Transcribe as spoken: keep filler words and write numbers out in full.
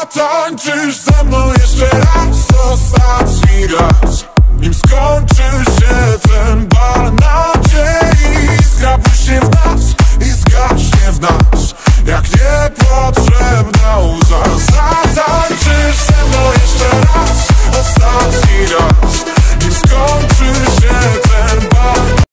Zatańczysz ze mną jeszcze raz, ostatni raz, nim skończy się ten bal nadziei. Iskra błyśnie w nas i zgaśnie w nas.